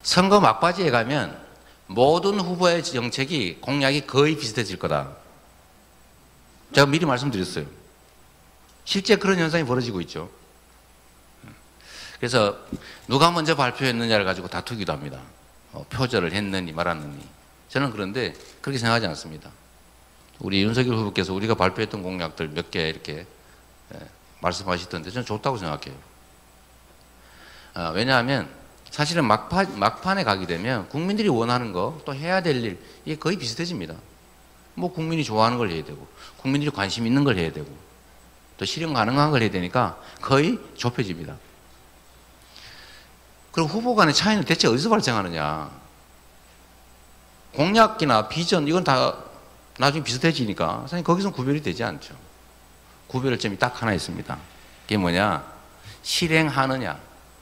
선거 막바지에 가면 모든 후보의 정책이 공약이 거의 비슷해질 거다. 제가 미리 말씀드렸어요. 실제 그런 현상이 벌어지고 있죠. 그래서 누가 먼저 발표했느냐를 가지고 다투기도 합니다. 표절을 했느니 말았느니. 저는 그런데 그렇게 생각하지 않습니다. 우리 윤석열 후보께서 우리가 발표했던 공약들 몇 개 이렇게 말씀하시던데 저는 좋다고 생각해요. 왜냐하면 사실은 막판에 가게 되면 국민들이 원하는 거 또 해야 될 일 이게 거의 비슷해집니다. 뭐 국민이 좋아하는 걸 해야 되고 국민들이 관심 있는 걸 해야 되고 또 실현 가능한 걸 해야 되니까 거의 좁혀집니다. 그럼 후보 간의 차이는 대체 어디서 발생하느냐? 공약이나 비전 이건 다 나중에 비슷해지니까 사실 거기서는 구별이 되지 않죠. 구별할 점이 딱 하나 있습니다. 그게 뭐냐? 실행하느냐.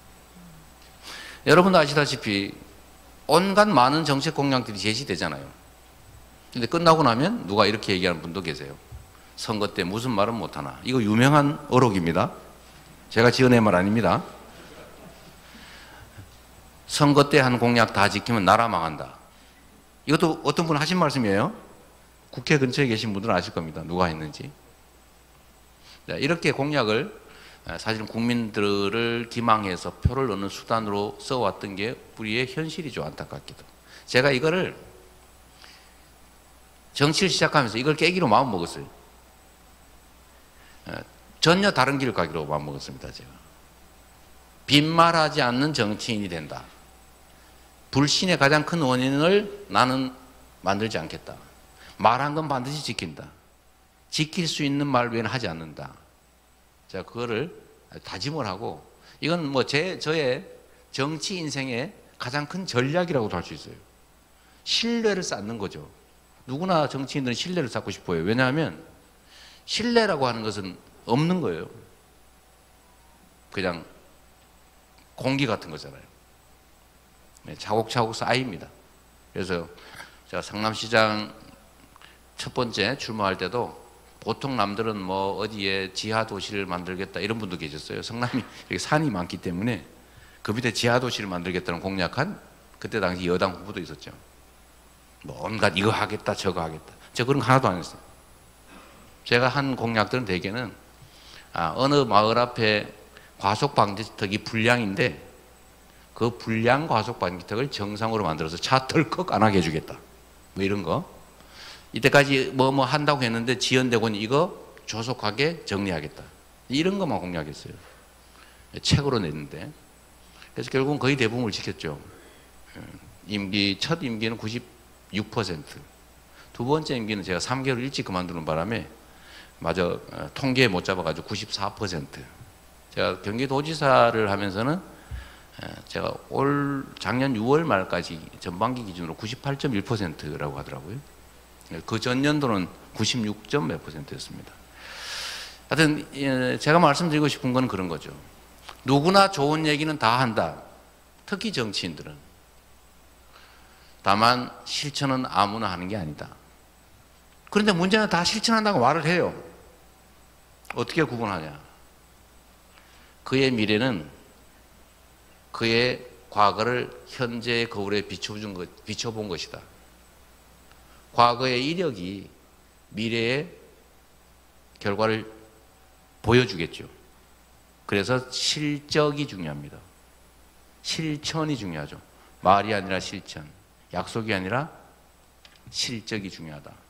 여러분도 아시다시피 온갖 많은 정책 공약들이 제시되잖아요. 근데 끝나고 나면 누가 이렇게 얘기하는 분도 계세요. 선거 때 무슨 말은 못하나. 이거 유명한 어록입니다. 제가 지어낸 말 아닙니다. 선거 때 한 공약 다 지키면 나라 망한다. 이것도 어떤 분 하신 말씀이에요. 국회 근처에 계신 분들은 아실 겁니다. 누가 했는지. 이렇게 공약을 사실은 국민들을 기망해서 표를 넣는 수단으로 써왔던 게 우리의 현실이죠. 안타깝게도. 제가 이거를 정치를 시작하면서 이걸 깨기로 마음먹었어요. 전혀 다른 길을 가기로 마음먹었습니다. 제가. 빈말하지 않는 정치인이 된다. 불신의 가장 큰 원인을 나는 만들지 않겠다. 말한 건 반드시 지킨다. 지킬 수 있는 말 외에는 하지 않는다. 제가 그거를 다짐을 하고 이건 뭐 저의 정치 인생의 가장 큰 전략이라고도 할 수 있어요. 신뢰를 쌓는 거죠. 누구나 정치인들은 신뢰를 쌓고 싶어요. 왜냐하면 신뢰라고 하는 것은 없는 거예요. 그냥 공기 같은 거잖아요. 차곡차곡 쌓입니다. 그래서 제가 성남시장 첫 번째 출마할 때도 보통 남들은 뭐 어디에 지하 도시를 만들겠다 이런 분도 계셨어요. 성남이 이렇게 산이 많기 때문에 그 밑에 지하 도시를 만들겠다는 공약한 그때 당시 여당 후보도 있었죠. 뭐 온갖 이거 하겠다 저거 하겠다. 제가 그런 거 하나도 안 했어요. 제가 한 공약들은 대개는 어느 마을 앞에 과속 방지턱이 불량인데 그 불량 과속 방지턱을 정상으로 만들어서 차 덜컥 안 하게 해주겠다. 뭐 이런 거. 이때까지 뭐 한다고 했는데 지연되고는 이거 조속하게 정리하겠다. 이런 것만 공약했어요. 책으로 냈는데. 그래서 결국은 거의 대부분을 지켰죠. 첫 임기는 96%. 두 번째 임기는 제가 3개월 일찍 그만두는 바람에 마저 통계에 못 잡아가지고 94%. 제가 경기도지사를 하면서는 제가 작년 6월 말까지 전반기 기준으로 98.1%라고 하더라고요. 그 전년도는 96점 몇 %였습니다. 하여튼 제가 말씀드리고 싶은 건 그런 거죠. 누구나 좋은 얘기는 다 한다. 특히 정치인들은. 다만 실천은 아무나 하는 게 아니다. 그런데 문제는 다 실천한다고 말을 해요. 어떻게 구분하냐. 그의 미래는 그의 과거를 현재의 거울에 비춰본 것이다. 과거의 이력이 미래의 결과를 보여주겠죠. 그래서 실적이 중요합니다. 실천이 중요하죠. 말이 아니라 실천, 약속이 아니라 실적이 중요하다.